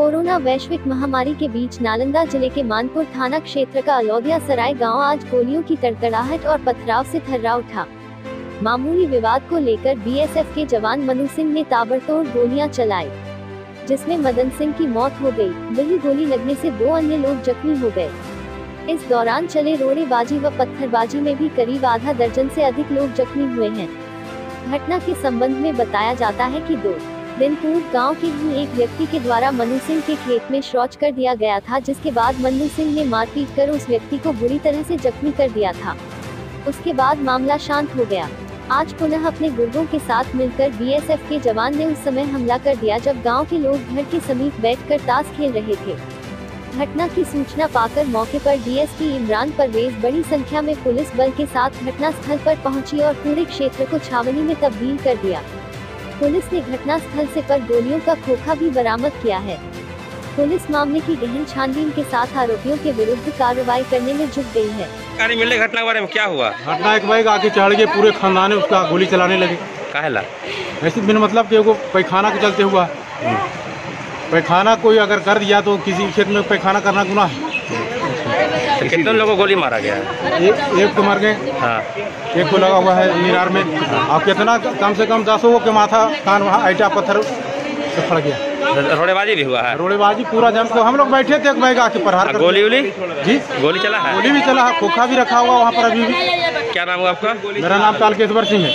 Corona वैश्विक महामारी के बीच नालंदा जिले के मानपुर थाना क्षेत्र का अलोदिया सराय गांव आज गोलियों की तड़तड़ाहट और पथराव से थर्रा उठा। मामूली विवाद को लेकर बीएसएफ के जवान मनु सिंह ने ताबड़तोड़ गोलियां चलाई, जिसमें मदन सिंह की मौत हो गई। वहीं गोली लगने से 2 अन्य लोग जख्मी हो गए। इस दौरान चले रोड़ेबाजी व पत्थरबाजी में भी करीब आधा दर्जन से अधिक लोग जख्मी हुए हैं। घटना के संबंध में बताया जाता है कि 2 दिन पूर्व गांव के ही एक व्यक्ति के द्वारा मनु सिंह के खेत में शौच कर दिया गया था, जिसके बाद मनु सिंह ने मारपीट कर उस व्यक्ति को बुरी तरह से जख्मी कर दिया था। उसके बाद मामला शांत हो गया। आज पुनः अपने गुर्गों के साथ मिलकर बीएसएफ के जवान ने उस समय हमला कर दिया जब गांव के लोग घर के समीप बैठकर ताश खेल रहे थे। घटना की सूचना पाकर मौके पर डीएसपी इमरान परवेज बड़ी संख्या में पुलिस बल के साथ घटना स्थल पर पहुंची और पूरे क्षेत्र को छावनी में तब्दील कर दिया। पुलिस ने घटना स्थल से पर गोलियों का खोखा भी बरामद किया है। पुलिस मामले की गहन छानबीन के साथ आरोपियों के विरुद्ध कार्रवाई करने में जुट गई है। मिलने घटना के बारे में क्या हुआ? घटना एक बाइक आके चढ़ गए, पूरे खानदान ने उसका गोली चलाने लगे। काहेला? ऐसे बिन मतलब के पैखाना के चलते हुआ। पैखाना कोई अगर कर दिया तो किसी खेत में पैखाना करना गुनाह है। तो कितने लोगों को गोली मारा गया है? एक तो मर गए। हाँ। एक को लगा हुआ है मीरार में। और कितना कम से कम 10 के माथा कान वहाँ ईटा पत्थर से फट गया। रोड़ेबाजी भी हुआ है? रोड़ेबाजी पूरा जम को हम लोग बैठे थे, एक बैग आके प्रहार कर। गोली जी गोली चला है? गोली भी चला है, खोखा भी रखा हुआ वहाँ पर अभी भी। क्या नाम हुआ आपका? मेरा नाम तालकेश्वर सिंह है।